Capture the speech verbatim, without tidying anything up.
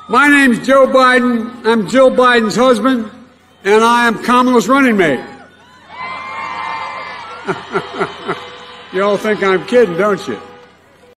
My name's Joe Biden. I'm Jill Biden's husband, and I am Kamala's running mate. You all think I'm kidding, don't you?